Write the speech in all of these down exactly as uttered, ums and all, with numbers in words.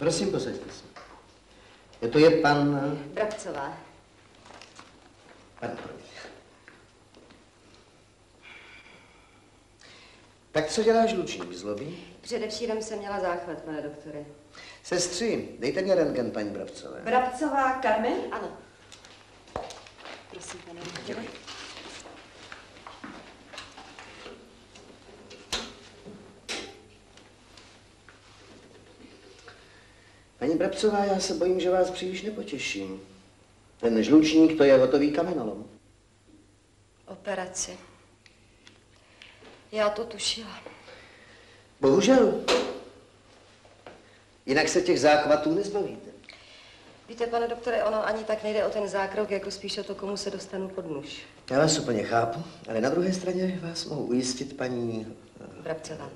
Prosím, posaďte se. To je pan... Brabcová. Pan Promiň. Tak co dělá žlučník, zlobí? Předevčírem jsem měla záchvat, pane doktore. Sestři, dejte mě rentgen, paní Brabcové. Brabcová, Carmen? Ano. Prosím, pane doktore. Paní Brabcová, já se bojím, že vás příliš nepotěším. Ten žlučník, to je hotový kamenolom. Operaci. Já to tušila. Bohužel. Jinak se těch záchvatů nezbavíte. Víte, pane doktore, ono ani tak nejde o ten zákrok, jako spíš o to, komu se dostanu pod nůž. Já vás úplně chápu, ale na druhé straně vás mohu ujistit, paní... Brabcová.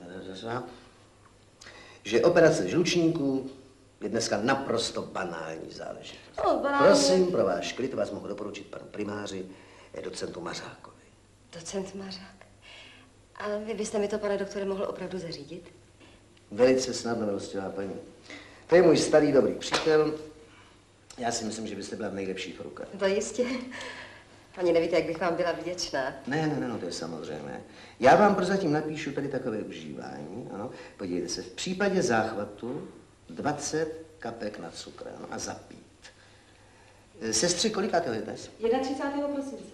Že operace žlučníků je dneska naprosto banální záležitost. No, banální. Prosím, pro váš klid vás mohu doporučit panu primáři, docentu Mařákovi. Docent Mařák. Ale vy byste mi to, pane doktore, mohl opravdu zařídit? Velice snadno, milostivá paní. To je můj starý dobrý přítel. Já si myslím, že byste byla v nejlepších rukách. To jistě. Ani nevíte, jak bych vám byla vděčná. Ne, ne, ne, no, to je samozřejmé. Já vám prozatím napíšu tady takové užívání, ano. Podívejte se, v případě záchvatu dvacet kapek na cukr, ano, a zapít. Sestři, kolikátého je dnes? třicátého prvního prosince.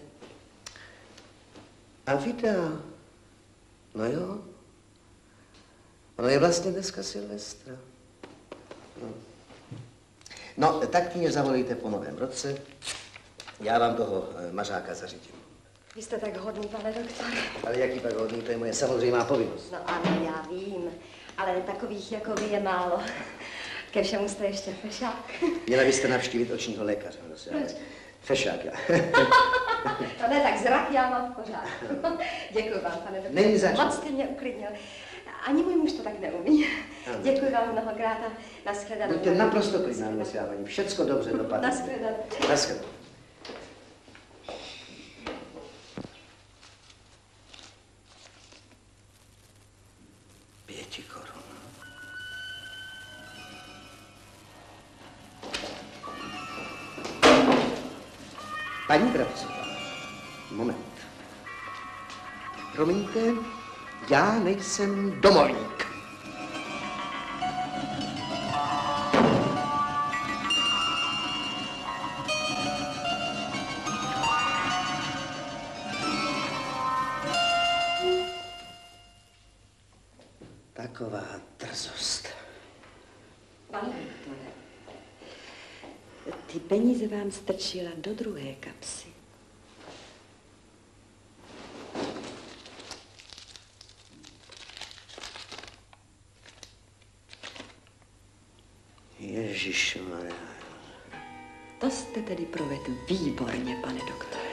A víte, no jo, ono je vlastně dneska Silvestra. No. No, tak mě zavolejte po novém roce. Já vám toho Mařáka zařídím. Vy jste tak hodný, pane doktore. Ale jaký pak hodný, to je moje samozřejmá povinnost. No ano, já vím, ale takových jako vy je málo. Ke všemu jste ještě fešák. Měla byste navštívit očního lékaře. Proč? Fešák, já. No ne, tak zrak já mám v pořádku. Děkuji vám, pane doktore. Není zač. Moc jste mě uklidnil. Ani můj muž to tak neumí. Ano. Děkuji vám mnohokrát a nashledanou. Buďte naprosto klidná, milostivá paní. Všecko dobře dopadne. Nashledanou. Nashledanou. Pěti korun. Paní Brabcová, moment. Promiňte, já nejsem domovník. Taková drzost. Pane doktore, ty peníze vám strčila do druhé kapsy. Ježišmarja. To jste tedy provedl výborně, pane doktore.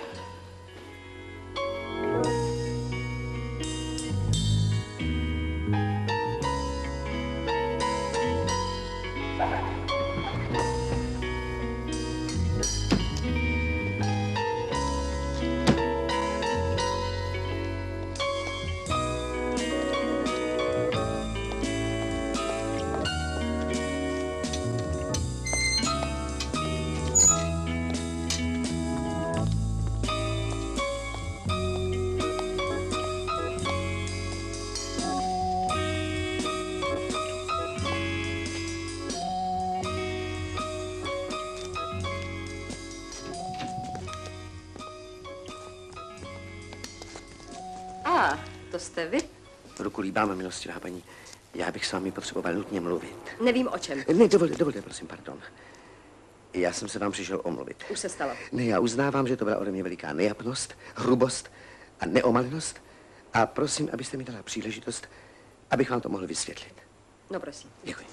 To jste vy? Ruku líbám, milostivá paní. Já bych s vámi potřeboval nutně mluvit. Nevím o čem. Ne, dovolte, dovolte, prosím, pardon. Já jsem se vám přišel omluvit. Už se stalo. Ne, já uznávám, že to byla ode mě veliká nejapnost, hrubost a neomalenost. A prosím, abyste mi dala příležitost, abych vám to mohl vysvětlit. No, prosím. Děkuji.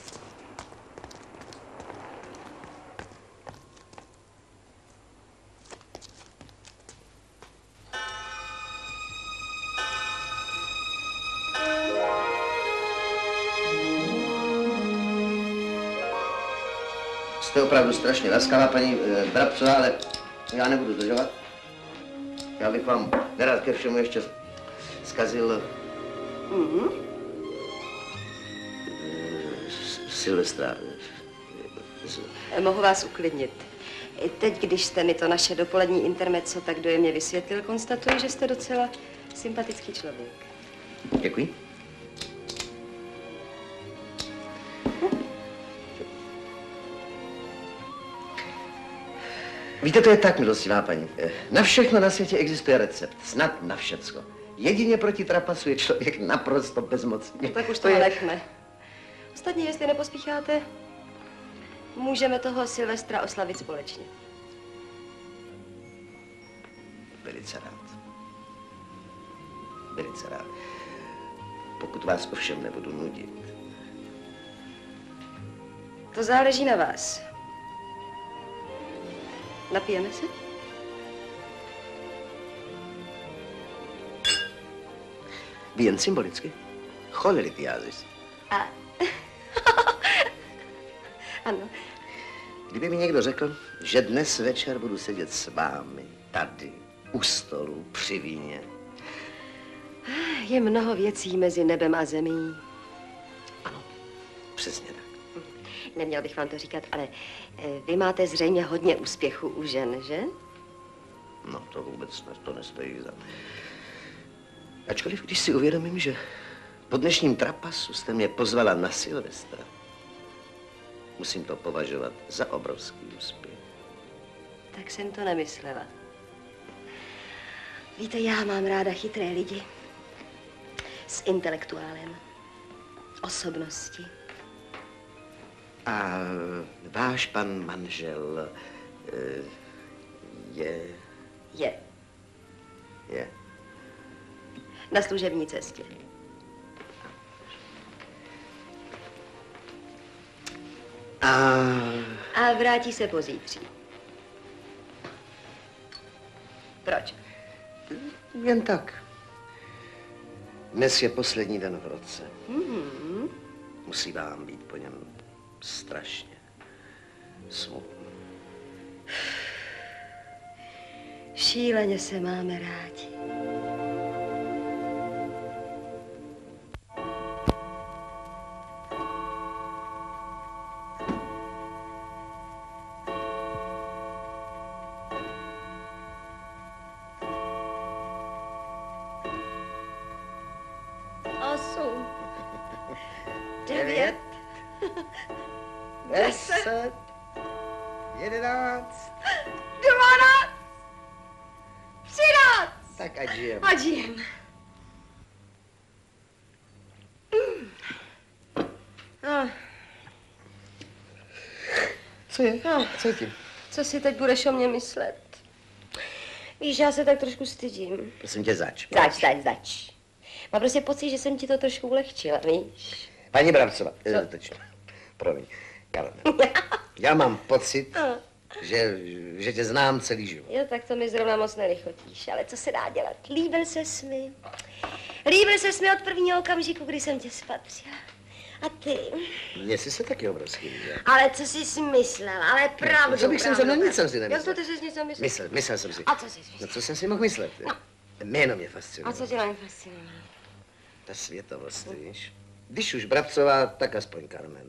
Jste opravdu strašně laskavá, paní e, Brabcová, ale já nebudu zdržovat. Já bych vám nerad ke všemu ještě zkazil mm-hmm. Silvestra. Mohu vás uklidnit. I teď, když jste mi to naše dopolední intermezzo tak dojemně vysvětlil, konstatuji, že jste docela sympatický člověk. Děkuji. Víte, to je tak, milostivá paní. Na všechno na světě existuje recept. Snad na všecko. Jedině proti trapasu je člověk naprosto bezmocný. No, tak už to to je... nechme. Ostatně, jestli nepospícháte, můžeme toho Silvestra oslavit společně. Velice rád. Velice rád. Pokud vás ovšem nebudu nudit. To záleží na vás. Napijeme se? Vy jen symbolicky. Choleritiázis. A... ano. Kdyby mi někdo řekl, že dnes večer budu sedět s vámi, tady, u stolu, při víně. Je mnoho věcí mezi nebem a zemí. Ano, přesně tak. Neměl bych vám to říkat, ale vy máte zřejmě hodně úspěchu u žen, že? No, to vůbec ne, to nestojí za... Ačkoliv, když si uvědomím, že po dnešním trapasu jste mě pozvala na Silvestra, musím to považovat za obrovský úspěch. Tak jsem to nemyslela. Víte, já mám ráda chytré lidi. S intelektuálem. Osobnosti. A váš pan manžel je... Je. Je. Na služební cestě. A... A vrátí se pozítří. Proč? Jen tak. Dnes je poslední den v roce. Mm-hmm. Musí vám být po něm strašně smutno. Šíleně se máme rádi. Osm. Devět. Deset. Jedenáct. Dvanáct. Třináct. Tak ať žijem. Ať žijem. No, Co je? No. Co je tím? co si teď budeš o mě myslet? Víš, já se tak trošku stydím. Prosím tě, zač. Zač, zač, zač. Mám prostě pocit, že jsem ti to trošku ulehčila, víš? Paní Bramcová, eh, teď, promiň, já, já mám pocit, No. že, že tě znám celý život. Jo, tak to mi zrovna moc nelichotíš, ale co se dá dělat? Líbil ses mi. Líbil ses mi od prvního okamžiku, kdy jsem tě spatřila. A ty? Mně jsi se taky obrovský líbil. Ale co jsi si myslel? Ale pravdu, Co bych si pravdu, myslel? No nic pravdu. jsem si nemyslel. Jak to ty jsi něco myslel? Myslel, myslel jsem si. A co jsi myslel? No co jsem si mohl myslet? No. Jméno mě fascinuje. A co tě na mě fascinuje? Ta světovost, víš. Když už Brabcová, tak aspoň Carmen.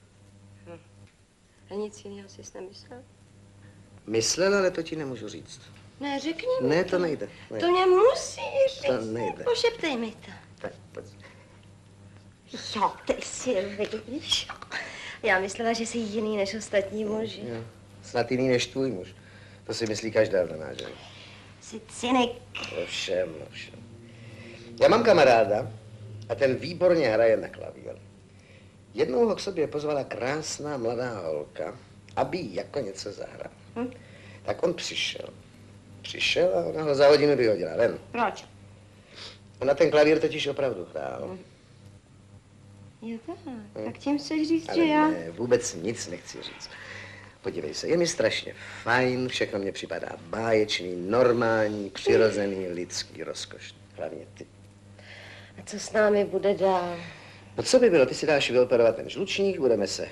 A nic jiného jsi nemyslel? Myslel, ale to ti nemůžu říct. Ne, řekni mi. Ne, to nejde. nejde. To mě musíš říct. To nejde. Pošeptej mi to. Tak, pojď. Jo, ty jsi, víš. Já myslela, že jsi jiný než ostatní muži. Jo. Snad jiný než tvůj muž. To si myslí každá vdaná žena. Jsi cynik. Ovšem, ovšem. Já mám kamaráda a ten výborně hraje na klavír. Jednou ho k sobě pozvala krásná mladá holka, aby jí jako něco zahrál. Hm? Tak on přišel. Přišel a ona ho za hodinu vyhodila ven. Proč? Ona ten klavír totiž opravdu hrál. Hm. Jo, tak. Tak tím chceš říct, Ale že já... ne, vůbec nic nechci říct. Podívej se, je mi strašně fajn, všechno mně připadá báječný, normální, přirozený, lidský, rozkošný. Hlavně ty. A co s námi bude dál? No co by bylo, ty si dáš vyoperovat ten žlučník, budeme se...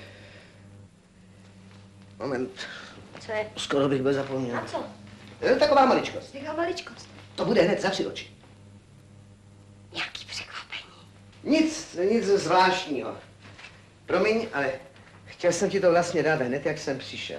Moment, Co je? skoro bych byl zapomněl. A co? To je taková maličkost. Jaká maličkost? To bude hned za tři oči. Nějaký překvapení. Nic, nic zvláštního. Promiň, ale Chtěl jsem ti to vlastně dát hned, jak jsem přišel.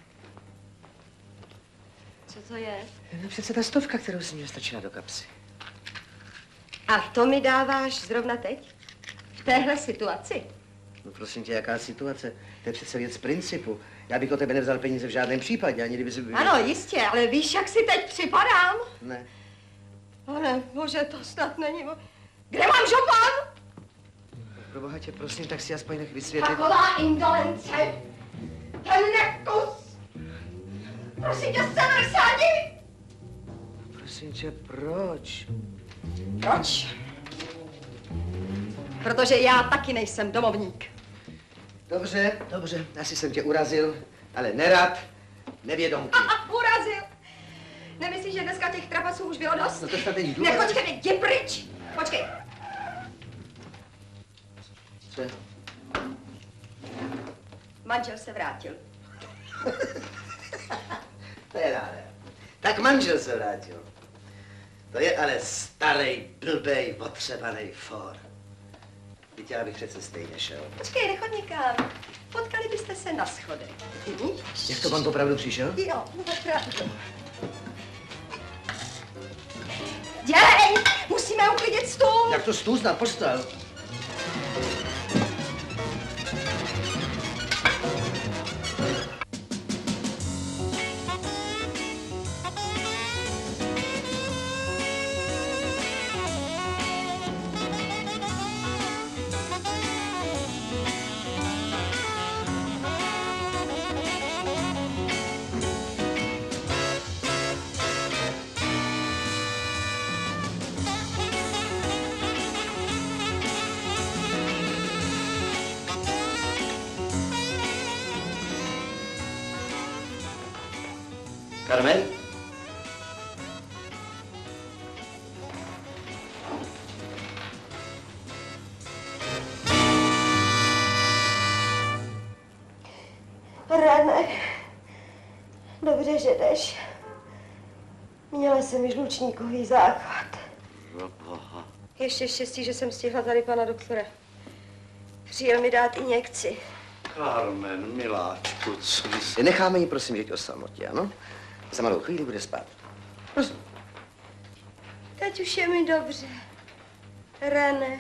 Co to je? No přece ta stovka, kterou jsi mě stačila do kapsy. A to mi dáváš zrovna teď? V téhle situaci? No prosím tě, jaká situace? To je přece věc principu. Já bych o tebe nevzal peníze v žádném případě, ani kdyby si... Ano, jistě, ale víš, jak si teď připadám? Ne. Pane bože, to snad není... mo- Kde mám žopan? Pro boha tě, prosím, tak si aspoň nech vysvětlit. Taková indolence. Ten nekus. Prosím tě, sever sádi. Prosím tě, proč? Proč? Protože já taky nejsem domovník. Dobře, dobře, asi jsem tě urazil, ale nerad, nevědomky. A urazil. Nemyslíš, že dneska těch trapasů už bylo dost? No to snad není důvod. Ne, počkej, jdi pryč. Počkej. Co? Manžel se vrátil. To je nádhera. Tak manžel se vrátil. To je ale starý, blbej, otřebaný for. Teď já bych přece stejně šel. Počkej, nechoď nikam. Potkali byste se na schodech. Víš? Jak to pan opravdu přišel? Jo, no opravdu. Dělej! Musíme uklidit stůl! Jak to stůl snad postel? Carmen? René, dobře, že jdeš. Měla jsem žlučníkový záchvat. Proboha. Ještě štěstí, že jsem stihla tady pana doktora. Přijel mi dát injekci. Carmen, miláčku, co bys... Necháme ji, prosím, žít o samotě, ano? Za malou chvíli bude spát. Prosím. Teď už je mi dobře. René.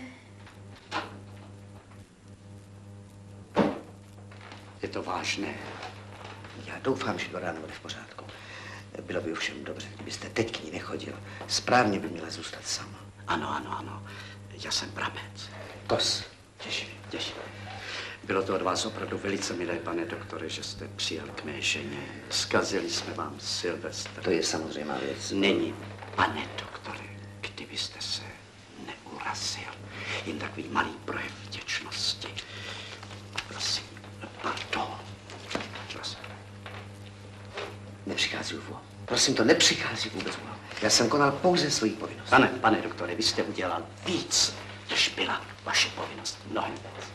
Je to vážné. Já doufám, že do rána bude v pořádku. Bylo by ovšem dobře, kdybyste teď k ní nechodil. Správně by měla zůstat sama. Ano, ano, ano. Já jsem brabec. Kos. Těším, těším. Bylo to od vás opravdu velice milé, pane doktore, že jste přijal k mé ženě. Zkazili jsme vám Silvestra. To je samozřejmá věc. Není, pane doktore, kdybyste se neurazil. Jen takový malý projev vděčnosti. Prosím, pardon. Prosím. Nepřichází úvo. Prosím, to nepřichází vůbec úvo. Já jsem konal pouze svoji povinnost. Pane, pane doktore, vy jste udělal víc, než byla vaše povinnost. Mnohem víc.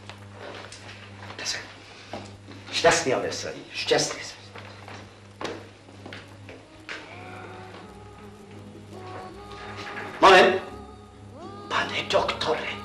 Šťastný a veselý. Šťastný. Moment. Pane doktore.